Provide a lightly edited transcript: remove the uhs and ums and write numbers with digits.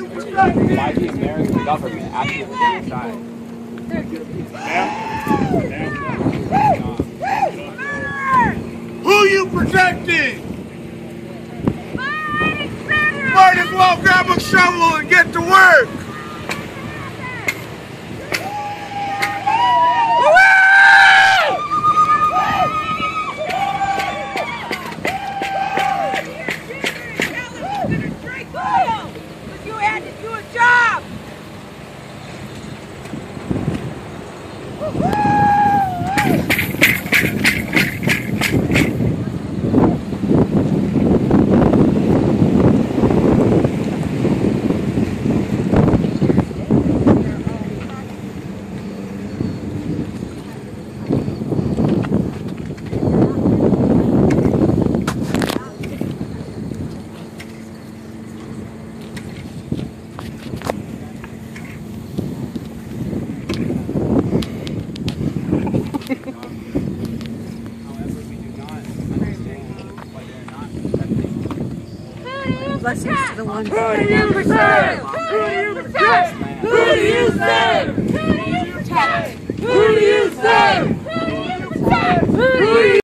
by the American government actually genocide. Who you protecting? Might as well grab a shovel and get to work. You had to do a job! Blessings to the ones Who do you protect? Who do you protect? Who do you